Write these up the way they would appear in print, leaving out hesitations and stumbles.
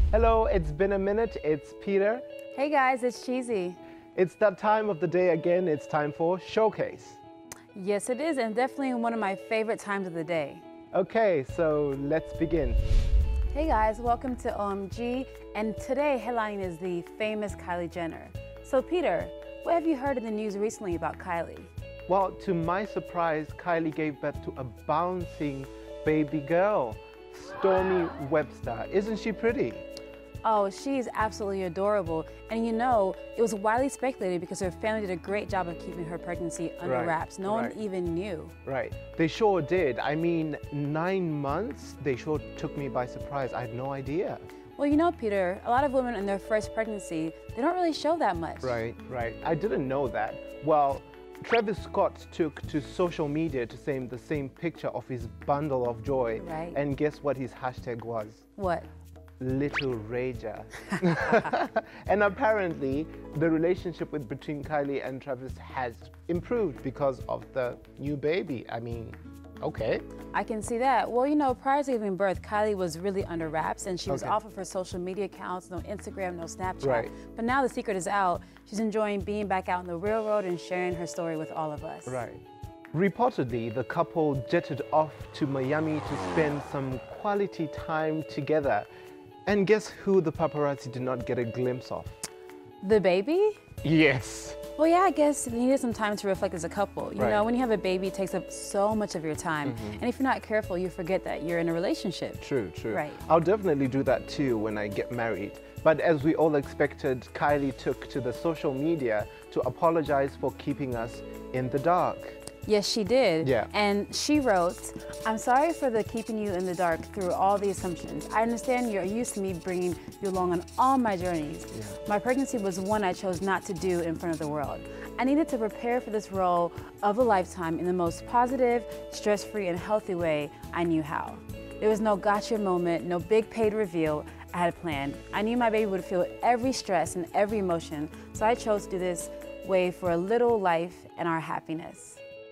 Hello, it's been a minute. It's Peter. Hey guys, it's Cheesy. It's that time of the day again. It's time for Showcase. Yes, it is, and definitely one of my favorite times of the day. Okay, so let's begin. Hey guys, welcome to OMG, and today headlining is the famous Kylie Jenner. So Peter, what have you heard in the news recently about Kylie? Well, to my surprise, Kylie gave birth to a bouncing baby girl, Stormy Webster. Isn't she pretty? Oh, she's absolutely adorable. And you know, it was widely speculated because her family did a great job of keeping her pregnancy under wraps. No one even knew. Right. They sure did. I mean, 9 months, they sure took me by surprise. I had no idea. Well, you know, Peter, a lot of women in their first pregnancy, they don't really show that much. Right. I didn't know that. Well, Travis Scott took to social media to send the same picture of his bundle of joy. Right. And guess what his hashtag was? What? Little Rager. And apparently the relationship between Kylie and Travis has improved because of the new baby. I mean, okay. I can see that. Well, you know, prior to giving birth, Kylie was really under wraps and she was off of her social media accounts, no Instagram, no Snapchat. Right. But now the secret is out. She's enjoying being back out in the real world and sharing her story with all of us. Right. Reportedly, the couple jetted off to Miami to spend some quality time together. And guess who the paparazzi did not get a glimpse of? The baby? Yes. Well, yeah, I guess they needed some time to reflect as a couple. You know, when you have a baby, it takes up so much of your time. And if you're not careful, you forget that you're in a relationship. True. Right. I'll definitely do that too when I get married. But as we all expected, Kylie took to the social media to apologize for keeping us in the dark. Yes, she did. Yeah. And she wrote, "I'm sorry for the keeping you in the dark through all the assumptions. I understand you're used to me bringing you along on all my journeys. Yeah. My pregnancy was one I chose not to do in front of the world. I needed to prepare for this role of a lifetime in the most positive, stress-free, and healthy way I knew how. There was no gotcha moment, no big paid reveal I had planned. I knew my baby would feel every stress and every emotion, so I chose to do this way for a little life and our happiness."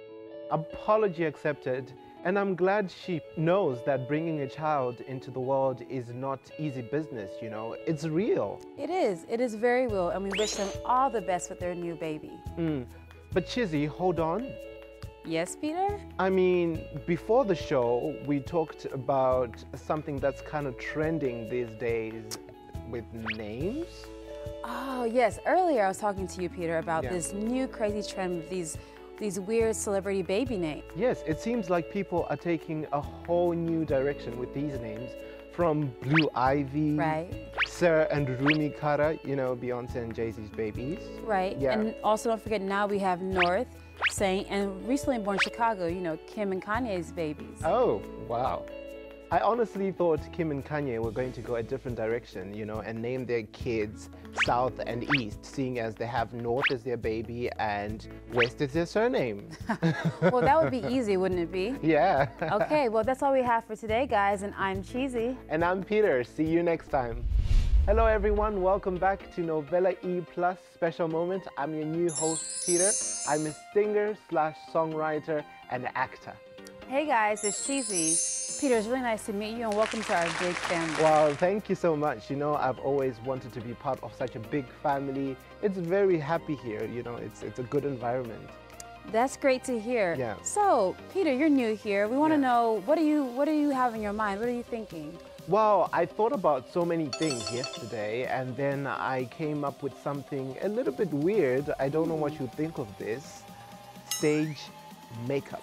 Apology accepted, and I'm glad she knows that bringing a child into the world is not easy business, you know, it's real. It is very real, and we wish them all the best with their new baby. But Chizzy, hold on. Yes, Peter? I mean, before the show, we talked about something that's kind of trending these days with names. Oh, yes. Earlier I was talking to you, Peter, about this new crazy trend with these weird celebrity baby names. Yes, it seems like people are taking a whole new direction with these names, from Blue Ivy, Sir and Rumi Kara, you know, Beyonce and Jay-Z's babies. Right, Yeah. and also don't forget now we have North, Saint, and recently born in Chicago, you know, Kim and Kanye's babies. Oh, wow. I honestly thought Kim and Kanye were going to go a different direction, you know, and name their kids South and East, seeing as they have North as their baby and West as their surname. Well, that would be easy, wouldn't it be? Yeah. Okay, well, that's all we have for today, guys, and I'm Cheesy. And I'm Peter. See you next time. Hello, everyone. Welcome back to Novela E Plus Special Moment. I'm your new host, Peter. I'm a singer/songwriter and actor. Hey guys, it's Cheesy. Peter, it's really nice to meet you and welcome to our big family. Well, thank you so much. You know, I've always wanted to be part of such a big family. It's very happy here, you know, it's a good environment. That's great to hear. Yeah. So, Peter, you're new here. We want to know, what do you have in your mind? What are you thinking? Well, I thought about so many things yesterday, and then I came up with something a little bit weird. I don't know what you think of this. Stage makeup.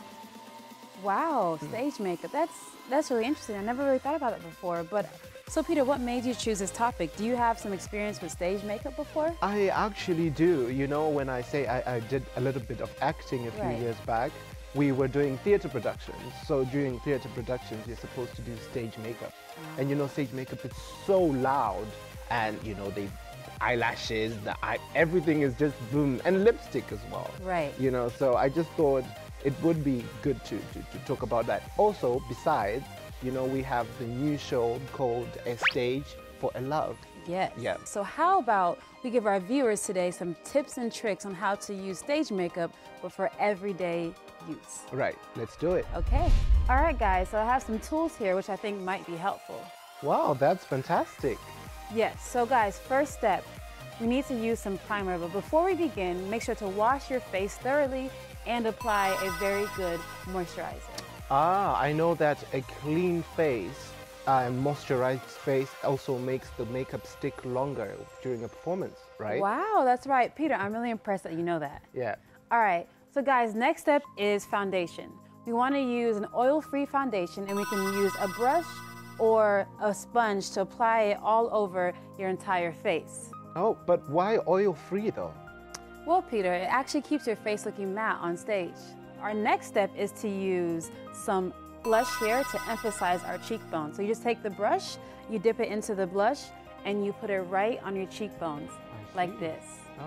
Wow, stage makeup. That's really interesting. I never really thought about it before. But so, Peter, what made you choose this topic? Do you have some experience with stage makeup before? I actually do. You know, when I say I did a little bit of acting a few years back, we were doing theater productions. So during theater productions, you're supposed to do stage makeup. And you know, stage makeup is so loud, and you know, the eyelashes, everything is just boom, and lipstick as well. Right. You know, so I just thought it would be good to talk about that. Also, besides, you know, we have the new show called A Stage for a Love. Yes. Yeah. So how about we give our viewers today some tips and tricks on how to use stage makeup, but for everyday use. Right, let's do it. Okay. All right, guys, so I have some tools here which I think might be helpful. Wow, that's fantastic. Yes, so guys, first step, we need to use some primer, but before we begin, make sure to wash your face thoroughly and apply a very good moisturizer. Ah, I know that a clean face and moisturized face also makes the makeup stick longer during a performance, right? Wow, that's right. Peter, I'm really impressed that you know that. Yeah. All right, so guys, next step is foundation. We want to use an oil-free foundation, and we can use a brush or a sponge to apply it all over your entire face. Oh, but why oil-free though? Well, Peter, it actually keeps your face looking matte on stage. Our next step is to use some blush here to emphasize our cheekbones. So you just take the brush, you dip it into the blush, and you put it right on your cheekbones, like this. Oh,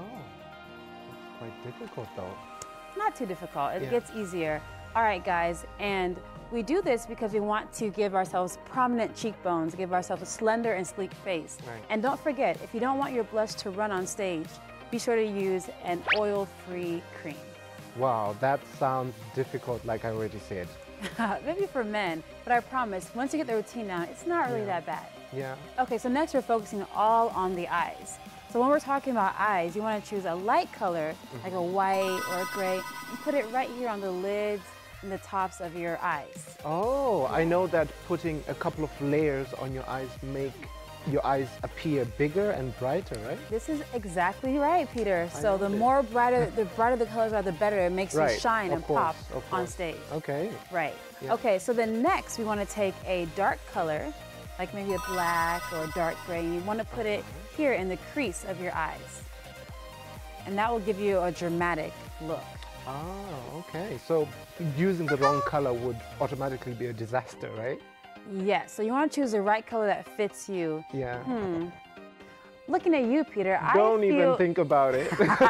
it's quite difficult though. Not too difficult, it gets easier. All right, guys, and we do this because we want to give ourselves prominent cheekbones, give ourselves a slender and sleek face. Right. And don't forget, if you don't want your blush to run on stage, be sure to use an oil-free cream. Wow, that sounds difficult like I already said. Maybe for men, but I promise, once you get the routine down, it's not really that bad. Yeah. Okay, so next we're focusing all on the eyes. So when we're talking about eyes, you want to choose a light color, like a white or a gray, and put it right here on the lids and the tops of your eyes. Oh, I know that putting a couple of layers on your eyes make your eyes appear bigger and brighter, right? This is exactly right, Peter. So the brighter the colors are, the better it makes you shine and pop on stage. Okay. Right. Yeah. Okay, so then next we want to take a dark color, like maybe a black or a dark gray, and you want to put it here in the crease of your eyes. And that will give you a dramatic look. Oh, okay. So using the wrong color would automatically be a disaster, right? Yes, so you want to choose the right color that fits you. Yeah. Looking at you, Peter, Don't I feel... even think about it.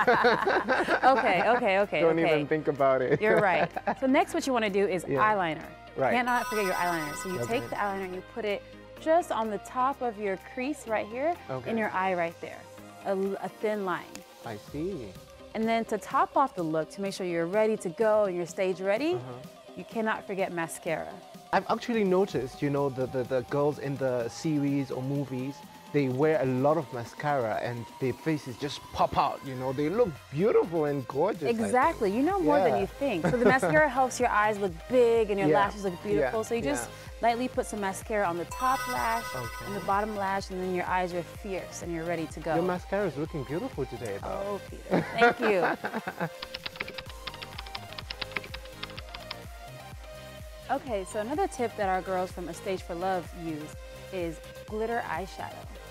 Okay. Don't even think about it. You're right. So next what you want to do is eyeliner. Right. Cannot forget your eyeliner. So you take the eyeliner and you put it just on the top of your crease right here, in your eye right there. A thin line. I see. And then to top off the look, to make sure you're ready to go and you're stage ready, you cannot forget mascara. I've actually noticed, you know, the girls in the series or movies, they wear a lot of mascara and their faces just pop out, you know. They look beautiful and gorgeous. Exactly. You know more than you think. So the mascara helps your eyes look big and your lashes look beautiful. So you just lightly put some mascara on the top lash and the bottom lash, and then your eyes are fierce and you're ready to go. Your mascara is looking beautiful today, though. Oh, Peter. Thank you. Okay, so another tip that our girls from A Stage for Love use is glitter eyeshadow.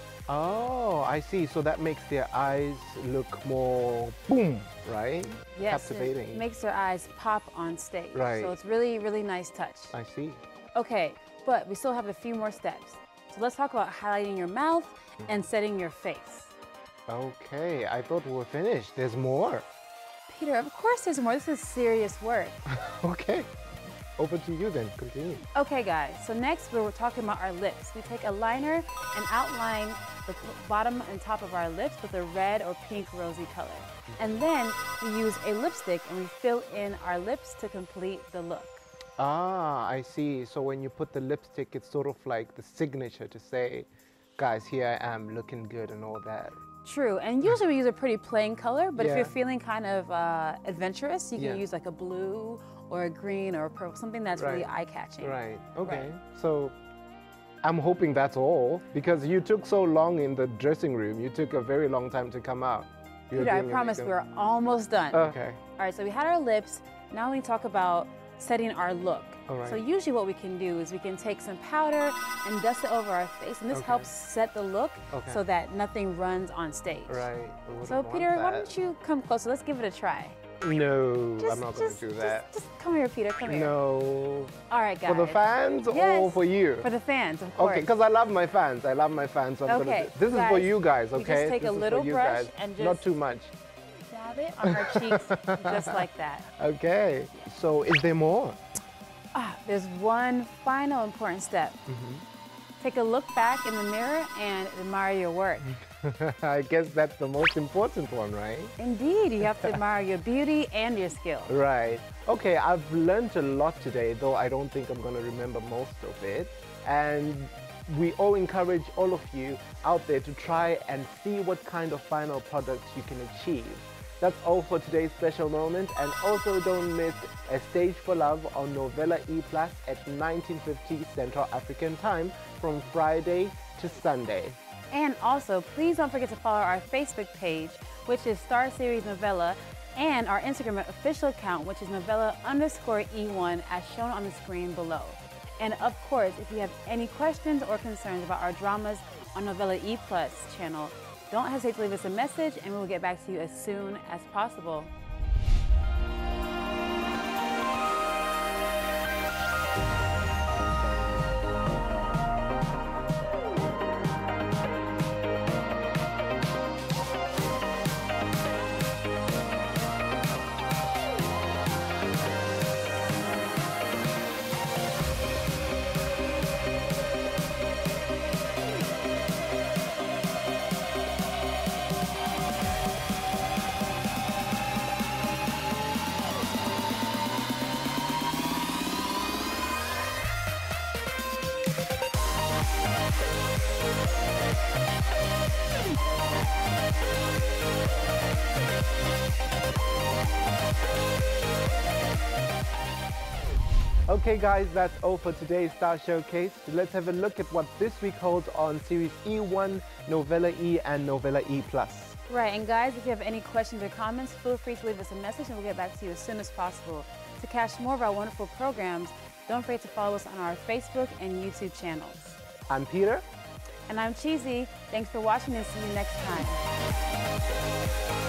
Oh, I see. So that makes their eyes look more boom, right? Yes, captivating. It makes their eyes pop on stage. Right. So it's really, really nice touch. I see. Okay, but we still have a few more steps. So let's talk about highlighting your mouth and setting your face. Okay, I thought we were finished. There's more. Peter, of course there's more. This is serious work. Okay. Over to you then, continue. Okay guys, so next we're talking about our lips. We take a liner and outline the bottom and top of our lips with a red or pink rosy color. And then we use a lipstick and we fill in our lips to complete the look. Ah, I see. So when you put the lipstick, it's sort of like the signature to say, guys, here I am looking good and all that. True, and usually we use a pretty plain color, but if you're feeling kind of adventurous, you can use like a blue or a green or a purple, something that's really eye-catching. Right, okay. So I'm hoping that's all, because you took so long in the dressing room. You took a very long time to come out. Peter, I promise we're almost done. Okay. All right, so we had our lips. Now we talk about setting our look. All right. So usually what we can do is we can take some powder and dust it over our face, and this helps set the look so that nothing runs on stage. Right. So Peter, why don't you come closer? Let's give it a try. No, I'm not going to do that. Just come here, Peter, come here. No. All right, guys. For the fans or for you? For the fans, of course. Okay, because I love my fans. I love my fans. So this is for you guys, okay? You just take a little brush and just... Not too much. Dab it on our cheeks, just like that. Okay. So is there more? There's one final important step. Take a look back in the mirror and admire your work. I guess that's the most important one, right? Indeed, you have to admire your beauty and your skill. Right. Okay, I've learned a lot today, though I don't think I'm going to remember most of it. And we all encourage all of you out there to try and see what kind of final products you can achieve. That's all for today's special moment, and also don't miss A Stage for Love on Novela E+ at 1950 Central African Time from Friday to Sunday. And also, please don't forget to follow our Facebook page, which is Star Series Novela, and our Instagram official account, which is Novela_E1, as shown on the screen below. And of course, if you have any questions or concerns about our dramas on Novela E+ channel, don't hesitate to leave us a message and we will get back to you as soon as possible. Okay guys, that's all for today's Star Showcase. Let's have a look at what this week holds on Series E1, Novela E and Novela E+. Right, and guys, if you have any questions or comments, feel free to leave us a message and we'll get back to you as soon as possible. To catch more of our wonderful programs, don't forget to follow us on our Facebook and YouTube channels. I'm Peter. And I'm Cheesy. Thanks for watching and see you next time.